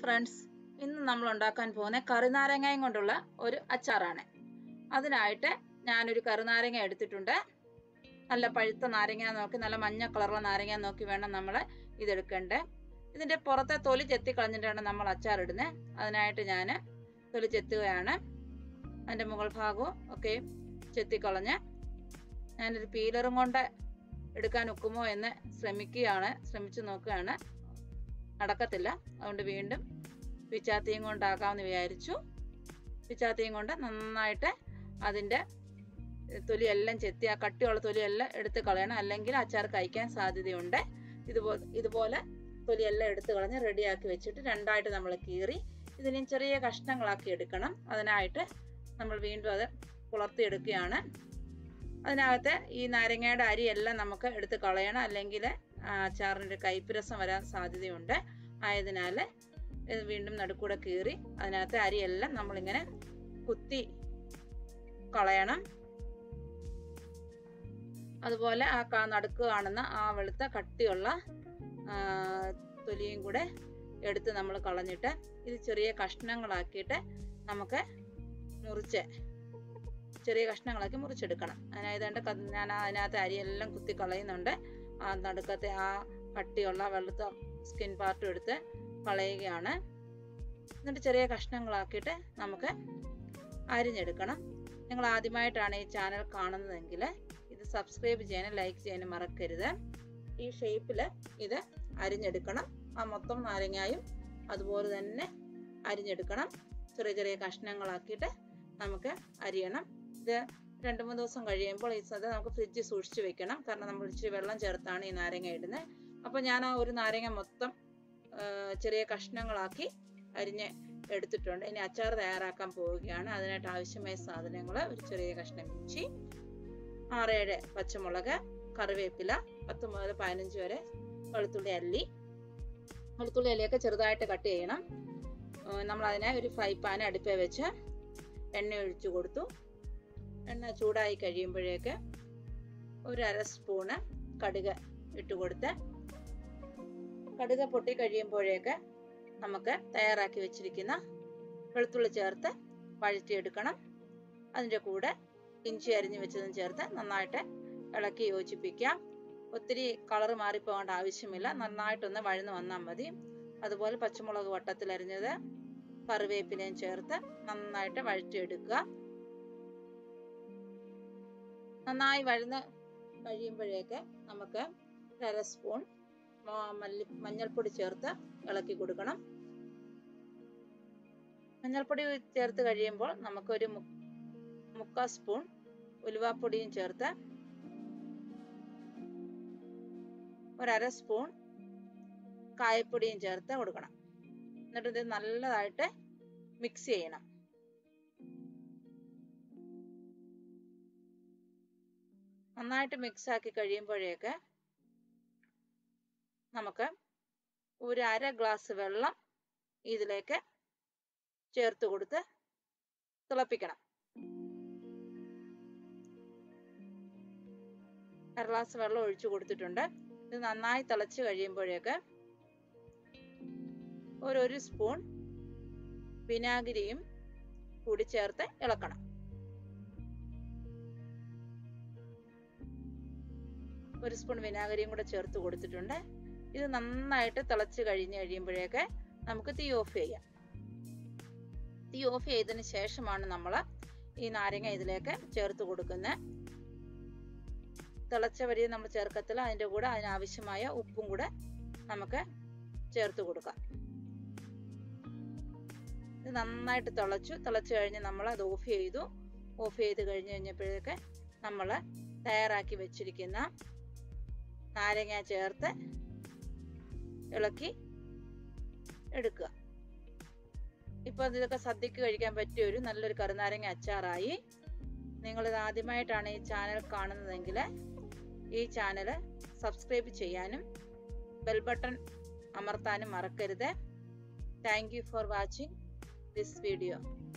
Friends, ഇന്ന് നമ്മൾ ഉണ്ടാക്കാൻ പോകുന്ന കറിനാരങ്ങയും കൊണ്ടുള്ള ഒരു അച്ചാറാണ്. അതിനായിട്ട് ഞാനൊരു കറിനാരങ്ങ എടുത്തിട്ടുണ്ട്. നല്ല പഴുത്ത നാരങ്ങ നോക്കി, നല്ല മഞ്ഞ കളറുള്ള നാരങ്ങ നോക്കി വേണം നമ്മൾ ഇതെടുക്കേണ്ടത്. ഇതിൻ്റെ പുറത്തെ തൊലി ചെത്തി കളഞ്ഞിട്ടാണ് നമ്മൾ അച്ചാർ ഇടുന്നത്. അതിനായിട്ട് ഞാൻ തൊലി ചെത്തുകയാണ്. അതിൻ്റെ മുകൾ ഭാഗവും ഒക്കെ ചെത്തിക്കളഞ്ഞ് ഞാനൊരു പീലറും കൊണ്ട് എടുക്കാൻ ഒക്കുമോ എന്ന് ശ്രമിച്ചു നോക്കുകയാണ്. നടക്കത്തില്ല. അതുകൊണ്ട് വീണ്ടും പിച്ചാത്തിയും കൊണ്ടാക്കാമെന്ന് വിചാരിച്ചു. പിച്ചാത്തിയും കൊണ്ട് നന്നായിട്ട് അതിൻ്റെ തൊലിയെല്ലാം ചെത്തി, ആ കട്ടിയുള്ള തൊലിയെല്ലാം എടുത്ത് കളയണം, അല്ലെങ്കിൽ അച്ചാർ കഴിക്കാൻ സാധ്യതയുണ്ട്. ഇതുപോലെ തൊലിയെല്ലാം എടുത്ത് കളഞ്ഞ് റെഡിയാക്കി വെച്ചിട്ട് രണ്ടായിട്ട് നമ്മൾ കീറി ഇതിനെ ചെറിയ കഷ്ണങ്ങളാക്കി എടുക്കണം. അതിനായിട്ട് നമ്മൾ വീണ്ടും അത് കുളർത്തിയെടുക്കുകയാണ്. അതിനകത്ത് ഈ നാരങ്ങയുടെ അരിയെല്ലാം നമുക്ക് എടുത്ത് കളയണം, അല്ലെങ്കിൽ അച്ചാറിൻ്റെ കയ്പ്പ് വരാൻ സാധ്യതയുണ്ട്. ആയതിനാൽ ഇത് വീണ്ടും നടുക്കൂടെ കീറി അതിനകത്ത് അരിയെല്ലാം നമ്മളിങ്ങനെ കുത്തി കളയണം. അതുപോലെ ആ നടുക്ക് കാണുന്ന ആ വെളുത്ത കട്ടിയുള്ള തൊലിയും കൂടെ എടുത്ത് നമ്മൾ കളഞ്ഞിട്ട് ഇത് ചെറിയ കഷ്ണങ്ങളാക്കിയിട്ട് നമുക്ക് ചെറിയ കഷ്ണങ്ങളാക്കി മുറിച്ചെടുക്കണം. അതിനായതുകൊണ്ട് ഞാൻ അതിനകത്ത് അരിയെല്ലാം കുത്തി കളയുന്നുണ്ട്. ആ നടുക്കത്തെ ആ കട്ടിയുള്ള വെളുത്ത സ്കിൻ പാർട്ടും എടുത്ത് കളയുകയാണ്. എന്നിട്ട് ചെറിയ കഷ്ണങ്ങളാക്കിയിട്ട് നമുക്ക് അരിഞ്ഞെടുക്കണം. നിങ്ങൾ ആദ്യമായിട്ടാണ് ഈ ചാനൽ കാണുന്നതെങ്കിൽ ഇത് സബ്സ്ക്രൈബ് ചെയ്യാനും ലൈക്ക് ചെയ്യാനും മറക്കരുത്. ഈ ഷേപ്പിൽ ഇത് അരിഞ്ഞെടുക്കണം. ആ മൊത്തം നാരങ്ങായും അതുപോലെ തന്നെ അരിഞ്ഞെടുക്കണം. ചെറിയ ചെറിയ കഷ്ണങ്ങളാക്കിയിട്ട് നമുക്ക് അരിയണം. ഇത് 2-3 ദിവസം കഴിയുമ്പോൾ ഈ നമുക്ക് ഫ്രിഡ്ജിൽ സൂക്ഷിച്ച് വെക്കണം. കാരണം നമ്മൾ ഇച്ചിരി വെള്ളം ചേർത്താണ് ഈ നാരങ്ങ ഇടുന്നത്. അപ്പോൾ ഞാൻ ആ ഒരു നാരങ്ങ മൊത്തം ചെറിയ കഷ്ണങ്ങളാക്കി അരിഞ്ഞ് എടുത്തിട്ടുണ്ട്. ഇനി അച്ചാർ തയ്യാറാക്കാൻ പോവുകയാണ്. അതിനായിട്ട് ആവശ്യമായ സാധനങ്ങൾ: ഒരു ചെറിയ കഷ്ണം ഇഞ്ചി, 6-7 പച്ചമുളക്, കറിവേപ്പില, 10 മുതൽ 15 വരെ വെളുത്തുള്ളി അല്ലിയൊക്കെ ചെറുതായിട്ട് കട്ട് ചെയ്യണം. നമ്മളതിനെ ഒരു ഫ്രൈ പാൻ അടുപ്പേ വെച്ച് എണ്ണ ഒഴിച്ചു കൊടുത്തു. എണ്ണ ചൂടായി കഴിയുമ്പോഴേക്ക് ഒരു 1/2 സ്പൂണ് കടുക് ഇട്ട് കൊടുത്ത്, കടുക് പൊട്ടി കഴിയുമ്പോഴേക്ക് നമുക്ക് തയ്യാറാക്കി വെച്ചിരിക്കുന്ന വെളുത്തുള്ളി ചേർത്ത് വഴറ്റിയെടുക്കണം. അതിൻ്റെ കൂടെ ഇഞ്ചി അരിഞ്ഞു വെച്ചതും ചേർത്ത് നന്നായിട്ട് ഇളക്കി യോജിപ്പിക്കാം. ഒത്തിരി കളർ മാറിപ്പോകേണ്ട ആവശ്യമില്ല. നന്നായിട്ടൊന്ന് വഴന്ന് വന്നാൽ മതി. അതുപോലെ പച്ചമുളക് വട്ടത്തിൽ അരിഞ്ഞത്, കറിവേപ്പിലയും ചേർത്ത് നന്നായിട്ട് വഴറ്റിയെടുക്കുക. നന്നായി വഴന്ന് കഴിയുമ്പോഴേക്ക് നമുക്ക് 1/2 സ്പൂൺ മഞ്ഞൾപ്പൊടി ചേർത്ത് ഇളക്കി കൊടുക്കണം. മഞ്ഞൾപ്പൊടി ചേർത്ത് കഴിയുമ്പോൾ നമുക്കൊരു 1/4 സ്പൂൺ ഉലുവാപ്പൊടിയും ചേർത്ത് 1/2 സ്പൂൺ കായപ്പൊടിയും ചേർത്ത് കൊടുക്കണം. എന്നിട്ട് ഇത് നല്ലതായിട്ട് മിക്സ് ചെയ്യണം. നന്നായിട്ട് മിക്സ് ആക്കി കഴിയുമ്പോഴേക്ക് നമുക്ക് ഒരു 1/2 ഗ്ലാസ് വെള്ളം ഇതിലേക്ക് ചേർത്ത് കൊടുത്ത് തിളപ്പിക്കണം. 1/2 ഗ്ലാസ് വെള്ളം ഒഴിച്ചു കൊടുത്തിട്ടുണ്ട്. ഇത് നന്നായി തിളച്ച് കഴിയുമ്പോഴേക്ക് ഒരു സ്പൂൺ വിനാഗിരിയും കൂടി ചേർത്ത് ഇളക്കണം. ഒരു സ്പൂൺ വിനാഗിരിയും കൂടെ ചേർത്ത് കൊടുത്തിട്ടുണ്ട്. ഇത് നന്നായിട്ട് തിളച്ച് കഴിയുമ്പോഴേക്ക് നമുക്ക് തീ ഓഫ് ചെയ്യാം. തീ ഓഫ് ചെയ്തതിന് ശേഷമാണ് നമ്മൾ ഈ നാരങ്ങ ഇതിലേക്ക് ചേർത്ത് കൊടുക്കുന്നത്. തിളച്ച വരി നമ്മൾ ചേർക്കത്തില്ല. അതിൻ്റെ കൂടെ അതിനാവശ്യമായ ഉപ്പും കൂടെ നമുക്ക് ചേർത്ത് കൊടുക്കാം. ഇത് നന്നായിട്ട് തിളച്ച് കഴിഞ്ഞ് നമ്മൾ അത് ഓഫ് ചെയ്ത് കഴിഞ്ഞപ്പോഴേക്ക് നമ്മൾ തയ്യാറാക്കി വെച്ചിരിക്കുന്ന നാരങ്ങ ചേർത്ത് ഇളക്കി എടുക്കുക. ഇപ്പോൾ ഇതൊക്കെ സദ്യക്ക് കഴിക്കാൻ പറ്റിയ ഒരു നല്ലൊരു കറിനാരങ്ങ അച്ചാറായി. നിങ്ങളിത് ആദ്യമായിട്ടാണ് ഈ ചാനൽ കാണുന്നതെങ്കിൽ ഈ ചാനൽ സബ്സ്ക്രൈബ് ചെയ്യാനും ബെൽ ബട്ടൺ അമർത്താനും മറക്കരുത്. Thank you for watching this video.